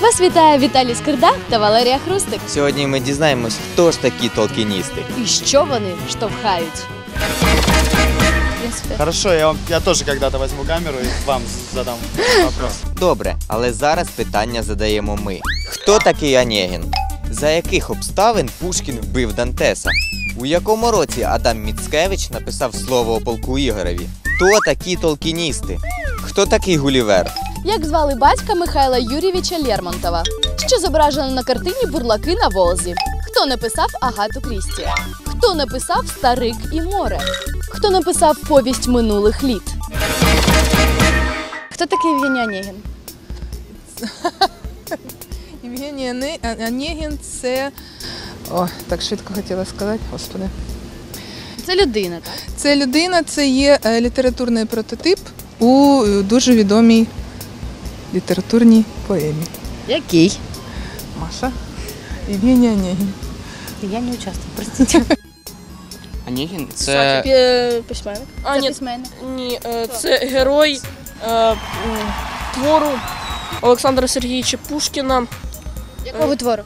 Вас вітає Віталій Скирда та Валерія Хрустик. Сьогодні ми дізнаємось, хто ж такі толкіністи. І що вони штовхають. Хорошо, я тоже когда-то возьму камеру и вам задам вопрос. Добре, але зараз питання задаємо ми. Хто такий Онегін? За яких обставин Пушкін вбив Дантеса? У якому році Адам Міцкевич написав слово о полку Ігореві? Хто такі толкіністи? Хто такий Гулівер? Як звали батька Михайла Юрійовича Лермонтова? Що зображено на картині «Бурлаки на Волзі»? Хто написав Агату Крісті? Хто написав «Старик і море»? Хто написав «Повість минулих літ»? Хто такий Євгеній Онегін? Євгеній Онегін – це… О, так швидко хотіла сказати, господи. Це людина, так? Це людина, це є літературний прототип у дуже відомій літературній поемі. Який? Маша. Євгеній Онегін. Я не участвую, простите. Онегін – це… Письменник. Це письменник. Ні, це герой твору Олександра Сергійовича Пушкіна. Якого твору?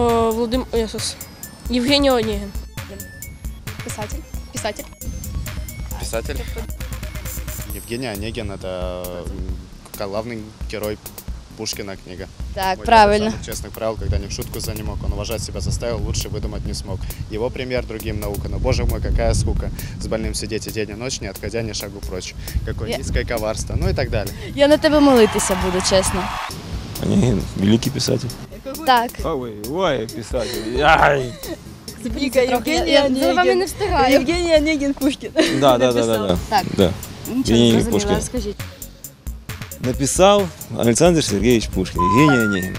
Євгеній Онегін. Писатель. Писатель. Писатель. Евгений Онегин – это главный герой Пушкина книга. Так, Мой правильно. папа самых честных правил, когда не в шутку за не мог. Он уважать себя заставил, лучше выдумать не смог. Его пример другим наука. Но, боже мой, какая скука. С больным сидеть и день и ночь, не отходя ни шагу прочь. Какое низкое коварство. Ну и так далее. Я на тебе молитися буду, чесно. Онегин – великий писатель. Так. Ой, писатель. Ай! Я за вами не встигаю. Євгеній Онегін Пушкін. Да. Так. Да. Нічого Євгеній не зрозуміла, Пушкін. розкажіть. Написав Олександр Сергійович Пушкін. Євгеній Онегін.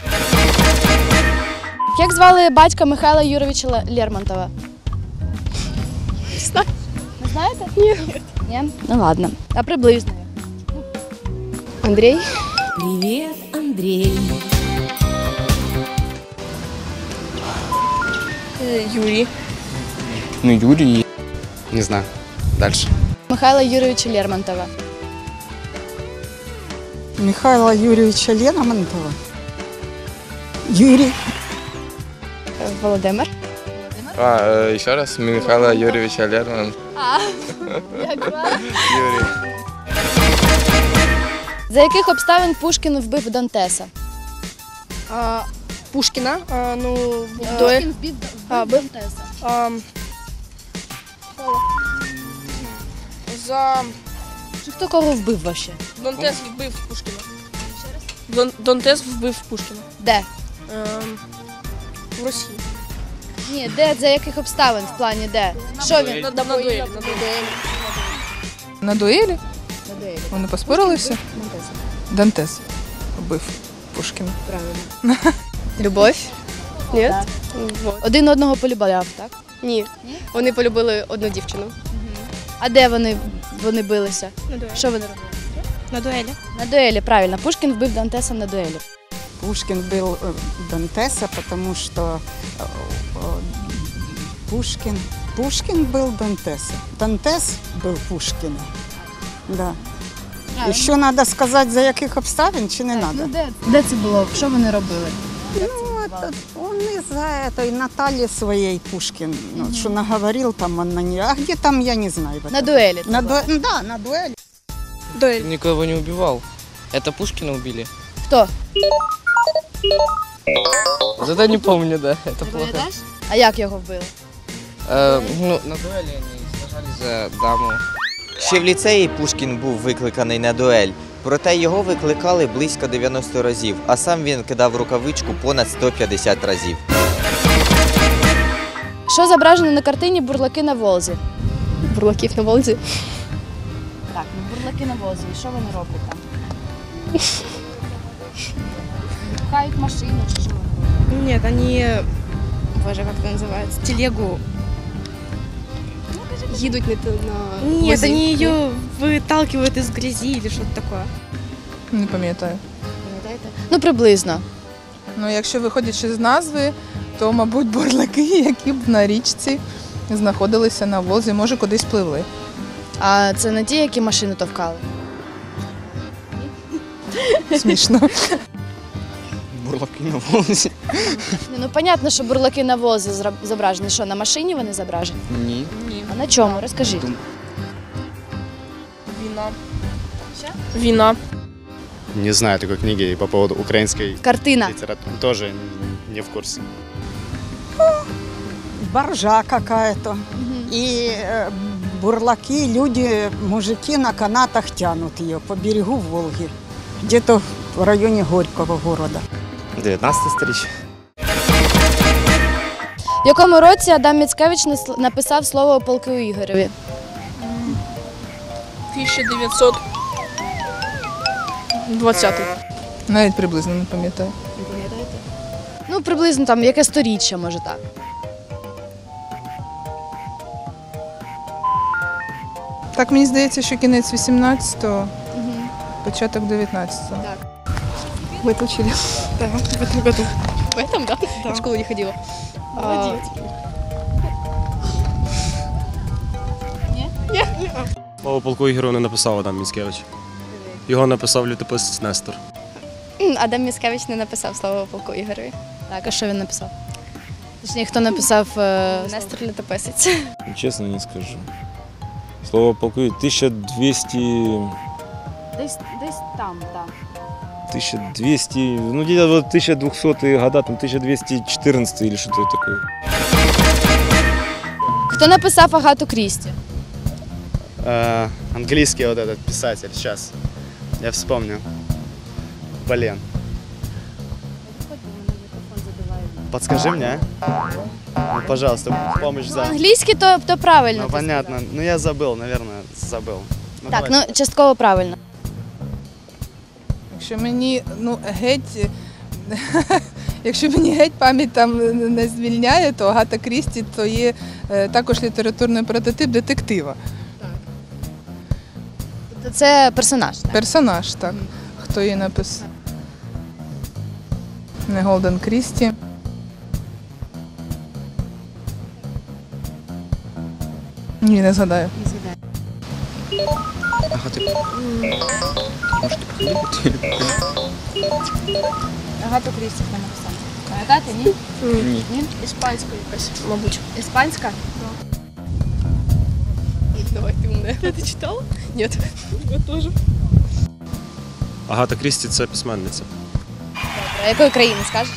Як звали батька Михайла Юрійовича Лермонтова? Не знаєте? Ні. Ні? Ну ладно. А приблизно. Андрій. Привет, Андрей. Юрій. Ну, Юрій. Не знаю. Дальше. Михайла Юрійовича Лермонтова. Михайла Юрійовича Лермонтова. Юрій. Володимир. Ще раз. Михайла Юрійовича Лермонтова. Як звали? Юрій. За яких обставин Пушкін вбив Дантеса? Пушкіна. Пушкін вбив Дантеса. За Чи хто кого вбив вообще? Дантес вбив Пушкіна. Дантес вбив Пушкіна. Де? В Росії. Ні, де, за яких обставин в плані де? Що він? На дуелі. На дуелі На дуелі. вони поспорилися. Дантеса. Дантес вбив Пушкіна. Правильно. Любов? Ні. Так. Вот. Один одного полюбляв, так? Ні. Вони полюбили одну дівчину. А де вони билися? На дуелі. Що вони робили? На дуелі. На дуелі, правильно. Пушкін вбив Дантеса на дуелі. Пушкин был Дантеса, потому что Пушкин был Дантеса. Дантес был Пушкина. Да. Еще надо сказать, за яких обставин, чи не надо? Де це було? Що вони робили? Он из-за этой Натальи своей Пушкин, что наговорил там он на нее. А где там, я не знаю. На дуелі. Да, на дуэли. Дуель. Никого не убивал. Это Пушкина убили. Хто? Зато не помню, да. Это плохо. А як його вбили? Ну, на дуэли они сражались за даму. Ще в ліцеї Пушкін був викликаний на дуель. Проте його викликали близько 90 разів, а сам він кидав рукавичку понад 150 разів. Що зображено на картині «Бурлаки на Волзі»? Бурлаків на Волзі. Так, бурлаки на Волзі. І що вони роблять там? Пхають машину чи що вони роблять? Нет, они, боже, как это называется, телегу. Едут на Нет, возі. они ее выталкивают из грязи или что-то такое. Не пам'ятаю. Пам'ятаєте? Ну, приблизно. Ну, якщо виходячи з назви, то, мабуть, бурлаки, які б на річці знаходилися на Волзі, може, кудись пливли. А це не ті, які машину товкали? Смішно. Бурлаки на Волзі. Ну, понятно, що бурлаки на Волзі зображені. Що, на машині вони зображені? Ні. А на чому? Розкажіть. Вина. Вина. Не знаю такой книги, и по поводу украинской Картина. литературы тоже не в курсе. Баржа какая-то. И бурлаки, люди, мужики на канатах тянут ее по берегу Волги. Где-то в районе Горького города. 19 сторіччя. В якому році Адам Міцкевич написав слово о полку Ігореві? 1920. Навіть приблизно не пам'ятаю. Ну, приблизно там, яке сторіччя, може так. Так, мені здається, що кінець 18-го, початок 19-го. Так. Выключили. Да, в этом году. В этом, да? Да. В школу не ходила. Молодец. Слово полку Ігорю не написав Адам Міцкевич. Його написав літописець Нестор. Адам Міцкевич не написав слово о полку Ігорові. Так, а що він написав? Точніше, хто написав? Нестор літописець. Честно не скажу. Слово полку 1200... Десь там, так. 1200... Ну, где-то вот 1200-е года, там 1214 или что-то такое. Хто написав Агату Крісті? Английский вот этот писатель, сейчас я вспомню. Блин. Подскажи мне, а? Ну, пожалуйста, помощь за... Англійський, то правильно. Ну, ти понятно. Ну, я забыл, наверное, забыл. Ну, Так, давай. ну частково правильно. Якщо мені, якщо мені геть пам'ять там не звільняє, то Агата Крісті то є також літературний прототип детектива. Тобто це персонаж, так? Персонаж, так. Хто її написав? Не Голден Крісті. Ні, не згадаю. Ага, ти... Може, ти походити? Агату Крісті хто написав? Пам'ятаєте, ні? Ні. Іспанська якась, мабуть. Іспанська? Давай, ты умная. Ты читала? Нет. Я тоже. Агата Крісті – це письменниця. Добре, якої країни скажеш?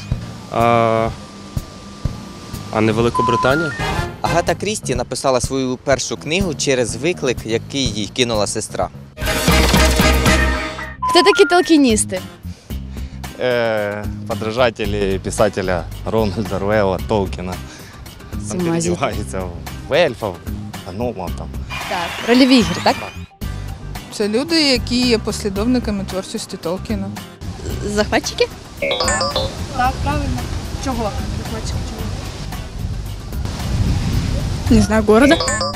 А не Великобританія? Агата Крісті написала свою першу книгу через виклик, який їй кинула сестра. Хто такі толкіністи? Подражатели писателя Рональда Руэлла Толкіна. Там переодіваються в ельфів, гномів там. Так, рольові ігри, так? Це люди, які є послідовниками творчості Толкіна. Захватчики? Так, правильно. Чого? Захватчики чого? Не знаю, города.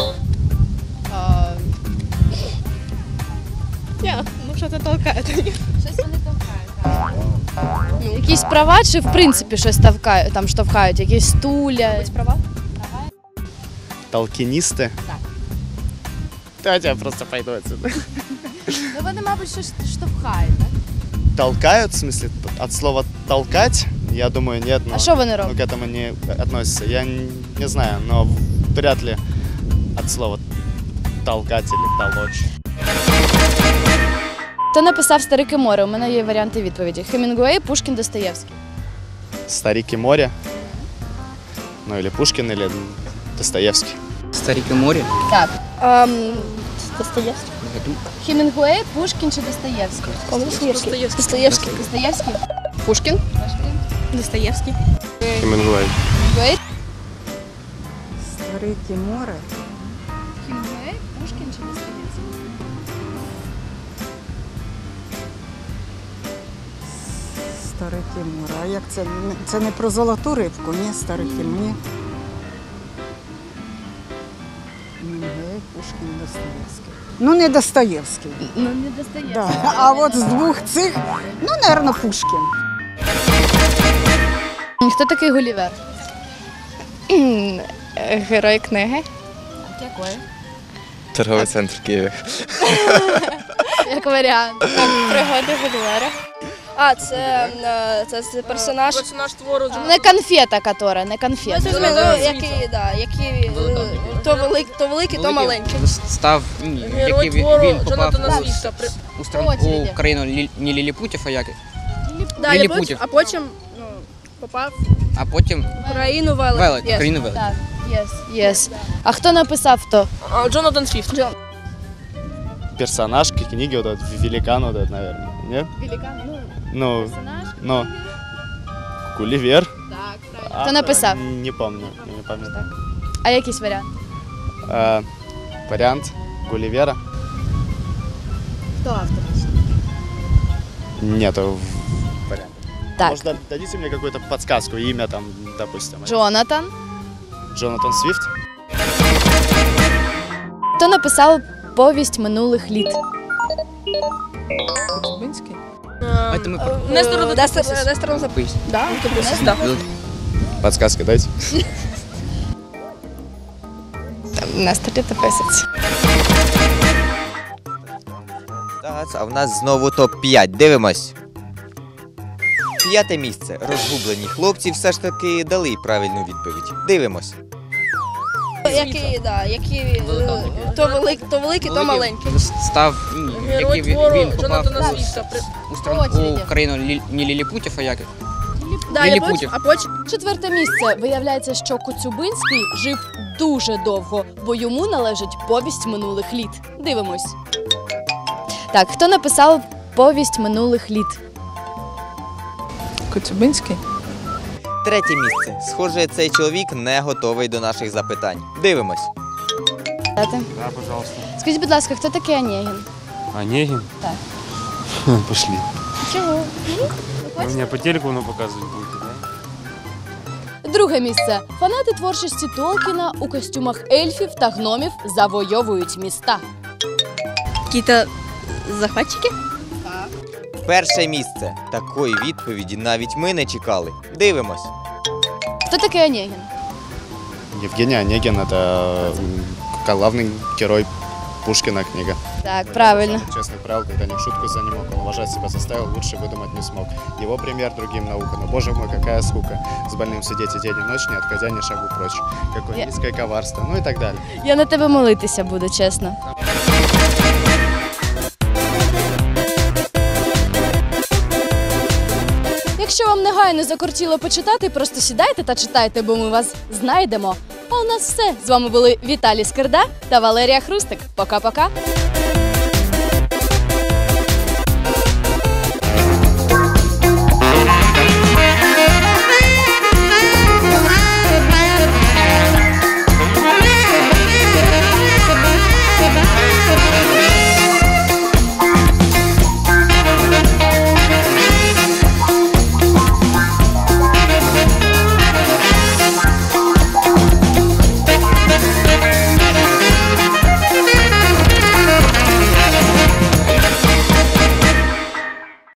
Ну что-то толкает. Щось вони толкають. Якісь права чи в принципі щось там штовхають? Якісь стуля? Права? Толкинисты? Так. Давайте я просто пойду отсюда. Ну вони, мабуть, щось штовхають, так? Толкают, в смысле, от слова толкать? Я думаю, нет. А що вони Ну, роблять? к этому не относится. Я не знаю, но вряд ли от слова толкать или толочь. Хто написав «Старик і море»? У мене є варіанти відповіді. Хемінгуей, Пушкін, Достоєвський. Старик и море. Ну, или Пушкин, или Достоевский. Старик і море. Так. Достоевский. Хемінгуей, Пушкін чи Достоєвський? Достоевский. Достоєвський. Достоєвський? Пушкин. Достоевский. Хемінгуей. Хемінгуей? Старик і море. Хемінгуей, Пушкін чи Достоєвський? Старик і море. А як це? Це не про золоту рибку, ні, старик і море. Пушкін, Достоєвський. Ну, не Достоєвський. Ну, не Достоєвський. Да. А от з двох цих, ну, мабуть, Пушкін. Хто такий Гулівер? Герой книги. Якої? Торговий центр Києва. Як варіант. Пригоди Гулівера. А, це персонаж. Персонаж твору. Не конфета, котра, не конфета. То великий, то маленький. Став, Герой який твору він попав Джонатана Свіфта. у країну не Ліліпутів, а як? Да, Ліліпутів. а потім попав А потім в країну Велет. Велет, країну Велет. Так, yes. А хто написав то? Джонатан Свіфт. Персонаж книги, вот этот, великан вот этот, наверное. Нет? Великан, Ну, персонаж. ну, Гулливер. Так, правильно. Хто написав? Не помню, я не помню. А якийсь варіант? Вариант Гулливера. Хто автор? Нету варианта. Так, Может, дадите мне какую-то подсказку, имя там, допустим. Джонатан. Джонатан Свифт? Хто написав повість минулих літ? Коцюбинський? Нестор Запись. Да? Подсказка дайте. Нестор Літописець. Так, а в нас знову топ-5. Дивимось. 5 місце. Розгублені хлопці все ж таки дали правильну відповідь. Дивимось. То великий, то маленький. Став, Герой який твору він попав Джонатана Свіфта. у країну не Ліліпутів, а як? Да, Ліліпутів. а потім 4 місце. Виявляється, що Коцюбинський жив дуже довго, бо йому належить повість минулих літ. Дивимось. Так, хто написав повість минулих літ? Коцюбинський? 3 місце. Схоже, цей чоловік не готовий до наших запитань. Дивимось. Дати? Да, пожалуйста. Скажіть, будь ласка, хто такий Онегін? Онегин? Так. Пошли. Чого? Вы меня по телеку показывать будете, да? 2 місце. Фанати творчості Толкіна у костюмах ельфів та гномів завойовують міста. якісь захватчики. 1 місце. Такої відповіді навіть ми не чекали. Дивимось. Хто такий Онегін? Евгений Онегин – это главный герой Пушкина книга. Так, правильно. Честных правил, когда ни в шутку за не мог, он уважать себя заставил, лучше выдумать не смог. Его пример другим наука, но, боже мой, какая скука. С больным сидеть и день и ночь, не отходя ни шагу прочь. Какое низкое коварство, ну и так далее. Я на тебе молитися буду, чесно. Якщо вам негайно закортіло почитати, просто сідайте та читайте, бо ми вас знайдемо. А у нас все. З вами були Віталій Скирда та Валерія Хрустик. Пока-пока.